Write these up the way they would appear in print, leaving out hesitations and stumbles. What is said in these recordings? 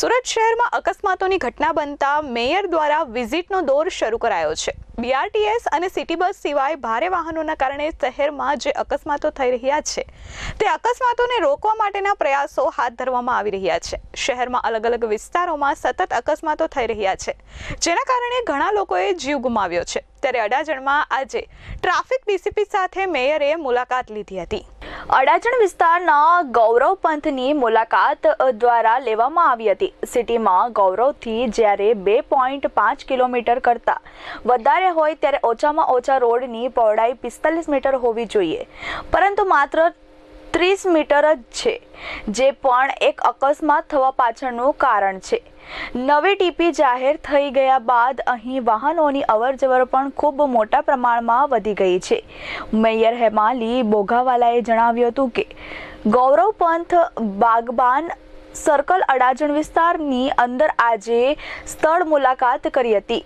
સુરત શહેરમાં અકસ્માતોની ઘટના બનતા મેયર દ્વારા વિઝિટનો દોર શરૂ કરાયો છે। BRTS અને સિટી બસ સિવાય ભારે વાહનોના કારણે શહેરમાં જે અકસ્માતો થઈ રહ્યા છે તે અકસ્માતોને રોકવા માટેના પ્રયાસો હાથ ધરવામાં આવી રહ્યા છે। શહેરમાં અલગ અલગ વિસ્તારોમાં સતત અકસ્માતો થઈ રહ્યા છે, જેના કારણે ઘણા લોકોએ જીવ ગુમાવ્યો છે। ત્યારે અડાજણમાં આજે ટ્રાફિક ડીસીપી સાથે મેયરે મુલાકાત લીધી હતી। અડાજણ વિસ્તારના ગૌરવ પંથની મુલાકાત દ્વારા લેવામાં આવી હતી। સિટીમાં ગૌરવથી જ્યારે 2.5 કિલોમીટર કરતાં વધારે હોય ત્યારે ઓછામાં ઓછા રોડની પહોળાઈ 45 મીટર હોવી જોઈએ, પરંતુ માત્ર 30 મીટર જ છે, જે પણ એક અકસ્માત થવા પાછળનું કારણ છે। નવી ટીપી જાહેર થઈ ગયા બાદ અહીં વાહનોની અવરજવર પણ ખૂબ મોટા પ્રમાણમાં વધી ગઈ છે। મેયર હેમાલી બોઘાવાલાએ જણાવ્યું હતું કે ગૌરવ પંથ બાગબાન સર્કલ અડાજણ વિસ્તારની અંદર આજે સ્થળ મુલાકાત કરી હતી,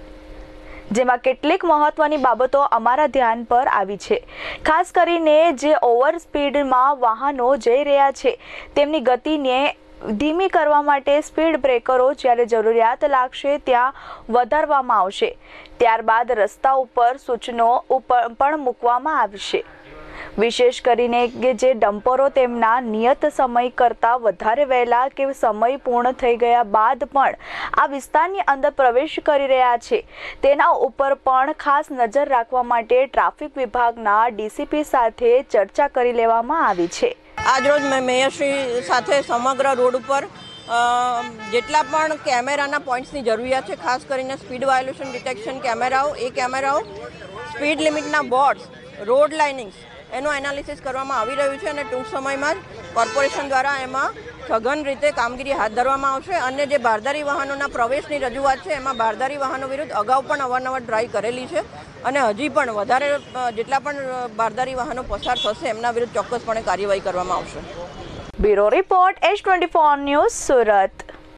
જેમાં કેટલીક મહત્વની બાબતો અમારા ધ્યાન પર આવી છે। ખાસ કરીને જે ઓવર સ્પીડમાં વાહનો જઈ રહ્યા છે તેમની ગતિને ધીમી કરવા માટે સ્પીડ બ્રેકરો જ્યારે જરૂરિયાત લાગશે ત્યાં વધારવામાં આવશે। ત્યારબાદ રસ્તા ઉપર સૂચનો પણ મૂકવામાં આવશે। વિશેષ કરીને કે જે ડમ્પરો તેમના નિયત સમય કરતાં વધારે વહેલા કે સમય પૂર્ણ થઈ ગયા બાદ પણ આ વિસ્તારની અંદર પ્રવેશ કરી રહ્યા છે, તેના ઉપર પણ ખાસ નજર રાખવા માટે ટ્રાફિક વિભાગના ડીસીપી સાથે ચર્ચા કરી લેવામાં આવી છે। આજરોજ મેં મેયરશ્રી સાથે સમગ્ર રોડ ઉપર જેટલા પણ કેમેરાના પોઈન્ટ્સની જરૂરિયાત છે, ખાસ કરીને સ્પીડ વાયોલેશન ડિટેક્શન કેમેરાઓ, એ કેમેરાઓ, સ્પીડ લિમિટના બોર્ડ્સ, રોડ લાઇનિંગ્સ, એનું એનાલિસિસ કરવામાં આવી રહ્યું છે અને ટૂંક સમયમાં જ કોર્પોરેશન દ્વારા એમાં સઘન રીતે કામગીરી હાથ ધરવામાં આવશે। અને જે બારદારી વાહનોના પ્રવેશની રજૂઆત છે એમાં બારદારી વાહનો વિરુદ્ધ અગાઉ પણ અવારનવાર ડ્રાઈવ કરેલી છે અને હજી પણ વધારે જેટલા પણ બારદારી વાહનો પસાર થશે એમના વિરુદ્ધ ચોક્કસપણે કાર્યવાહી કરવામાં આવશે। Bureau report H24 news Surat.